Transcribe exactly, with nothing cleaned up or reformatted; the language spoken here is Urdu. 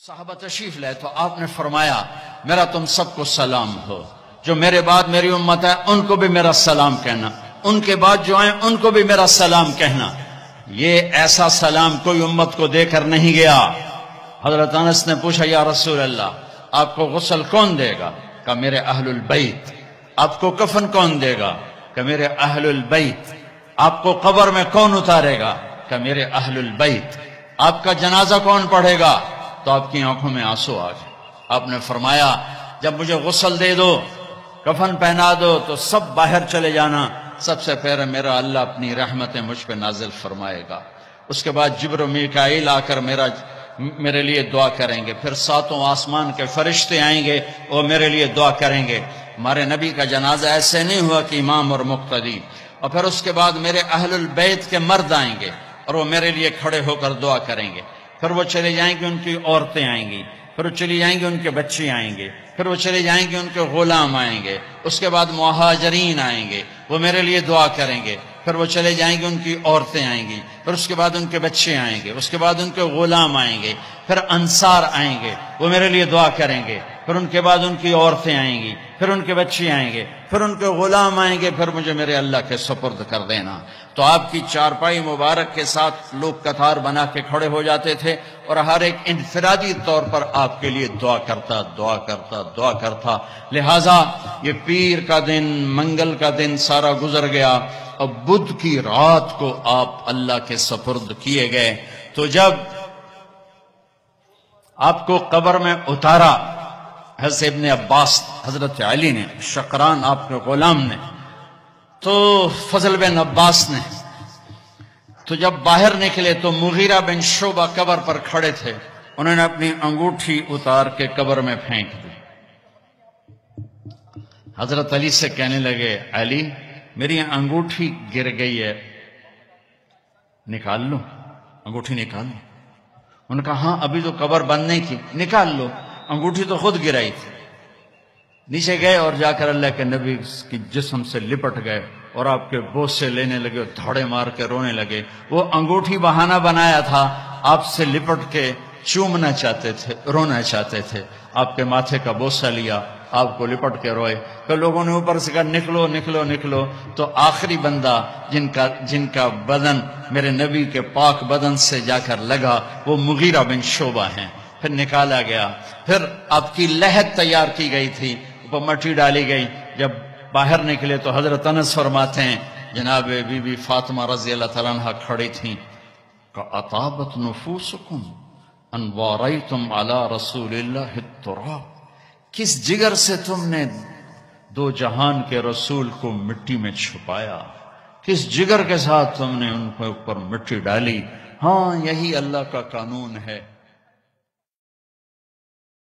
صحابہ تشریف لائے تو آپ نے فرمایا میرا تم سب کو سلام ہو، جو میرے بعد میری امت ہے ان کو بھی میرا سلام کہنا، ان کے بعد جو آئیں ان کو بھی میرا سلام کہنا۔ یہ ایسا سلام کوئی امت کو دے کر نہیں گیا۔ حضرت انس نے پوچھا یا رسول اللہ آپ کو غسل کون دے گا؟ کہ میرے اہل البیت۔ آپ کو کفن کون دے گا؟ کہ میرے اہل البیت۔ آپ کو قبر میں کون اتارے گا؟ کہ میرے اہل البیت۔ آپ کا جنازہ کون پڑھے گا؟ تو آپ کی آنکھوں میں آنسو آ گئے۔ آپ نے فرمایا جب مجھے غسل دے دو، کفن پہنا دو تو سب باہر چلے جانا، سب سے پہلے میرا اللہ اپنی رحمتیں مجھ پہ نازل فرمائے گا۔ اس کے بعد جبر و میکائیل آ کر میرا میرے لیے دعا کریں گے، پھر ساتوں آسمان کے فرشتے آئیں گے وہ میرے لیے دعا کریں گے۔ ہمارے نبی کا جنازہ ایسے نہیں ہوا کہ امام اور مقتدی، اور پھر اس کے بعد میرے اہل البیت کے مرد آئیں گے اور وہ میرے لیے کھڑے ہو کر دعا کریں گے، پھر وہ چلے جائیں گے ان کی عورتیں آئیں گی، پھر وہ چلی جائیں گے ان کے بچے آئیں گے، پھر وہ چلے جائیں گے ان کے غلام آئیں گے، اس کے بعد مہاجرین آئیں گے وہ میرے لیے دعا کریں گے، پھر وہ چلے جائیں گے ان کی عورتیں آئیں گی، پھر اس کے بعد ان کے بچے آئیں گے، اس کے بعد ان کے غلام آئیں گے، پھر انصار آئیں گے وہ میرے لیے دعا کریں گے، پھر ان کے بعد ان کی عورتیں آئیں گی، پھر ان کے بچے آئیں گے، پھر ان کے غلام آئیں گے، پھر مجھے میرے اللہ کے سپرد کر دینا۔ تو آپ کی چارپائی مبارک کے ساتھ لوگ قطار بنا کے کھڑے ہو جاتے تھے اور ہر ایک انفرادی طور پر آپ کے لیے دعا کرتا دعا کرتا دعا کرتا۔ لہٰذا یہ پیر کا دن، منگل کا دن سارا گزر گیا، اور بدھ کی رات کو آپ اللہ کے سپرد کیے گئے۔ تو جب آپ کو قبر میں اتارا حضرت ابن عباس حضرت علی نے، شقران آپ کے غلام نے، تو فضل بن عباس نے، تو جب باہر نکلے تو مغیرہ بن شعبہ قبر پر کھڑے تھے، انہوں نے اپنی انگوٹھی اتار کے قبر میں پھینک دی۔ حضرت علی سے کہنے لگے علی میری انگوٹھی گر گئی ہے، نکال لو، انگوٹھی نکال لو۔ انہوں نے کہا ہاں ابھی تو قبر بند نہیں کی، نکال لو، انگوٹھی تو خود گرائی تھی۔ نیچے گئے اور جا کر اللہ کے نبی کی جسم سے لپٹ گئے اور آپ کے بوسے لینے لگے اور دھاڑے مار کے رونے لگے۔ وہ انگوٹھی بہانہ بنایا تھا، آپ سے لپٹ کے چومنا چاہتے تھے، رونا چاہتے تھے، آپ کے ماتھے کا بوسہ لیا، آپ کو لپٹ کے روئے۔ پھر لوگوں نے اوپر سے کہا نکلو نکلو نکلو، تو آخری بندہ جن کا جن کا بدن میرے نبی کے پاک بدن سے جا کر لگا وہ مغیرہ بن شعبہ ہیں۔ پھر نکالا گیا، پھر آپ کی لحد تیار کی گئی تھی، اوپر مٹی ڈالی گئی۔ جب باہر نکلے تو حضرت انس فرماتے ہیں جناب بی بی فاطمہ رضی اللہ تعالیٰ عنہ کھڑی تھیں کہ اطابت نفوسکم ان واریتم علی رسول اللہ التراب، کس جگر سے تم نے دو جہان کے رسول کو مٹی میں چھپایا، کس جگر کے ساتھ تم نے ان کے اوپر مٹی ڈالی۔ ہاں یہی اللہ کا قانون ہے۔